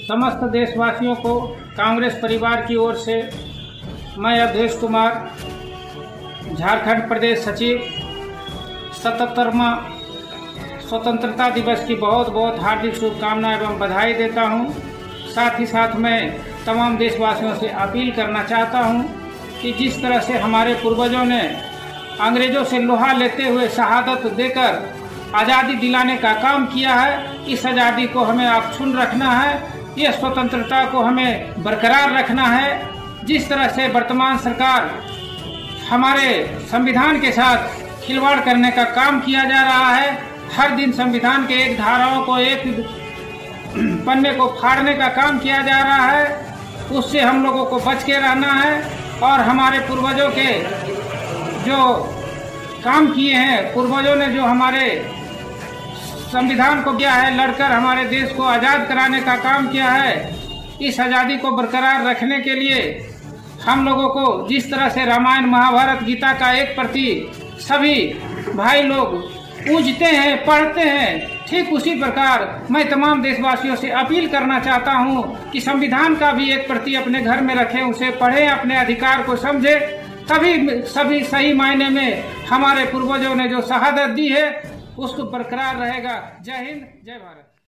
समस्त देशवासियों को कांग्रेस परिवार की ओर से मैं अवधेश कुमार, झारखंड प्रदेश सचिव, 77वां स्वतंत्रता दिवस की बहुत बहुत हार्दिक शुभकामनाएं एवं बधाई देता हूं। साथ ही साथ मैं तमाम देशवासियों से अपील करना चाहता हूं कि जिस तरह से हमारे पूर्वजों ने अंग्रेजों से लोहा लेते हुए शहादत देकर आज़ादी दिलाने का काम किया है, इस आज़ादी को हमें अक्षुण्ण रखना है, ये स्वतंत्रता को हमें बरकरार रखना है। जिस तरह से वर्तमान सरकार हमारे संविधान के साथ खिलवाड़ करने का काम किया जा रहा है, हर दिन संविधान के एक धाराओं को, एक पन्ने को फाड़ने का काम किया जा रहा है, उससे हम लोगों को बच के रहना है। और हमारे पूर्वजों के जो काम किए हैं, पूर्वजों ने जो हमारे संविधान को किया है, लड़कर हमारे देश को आज़ाद कराने का काम किया है, इस आज़ादी को बरकरार रखने के लिए हम लोगों को जिस तरह से रामायण, महाभारत, गीता का एक प्रति सभी भाई लोग पूजते हैं, पढ़ते हैं, ठीक उसी प्रकार मैं तमाम देशवासियों से अपील करना चाहता हूं कि संविधान का भी एक प्रति अपने घर में रखें, उसे पढ़ें, अपने अधिकार को समझें, तभी सभी सही मायने में हमारे पूर्वजों ने जो शहादत दी है उसको बरकरार रहेगा। जय हिंद, जय भारत।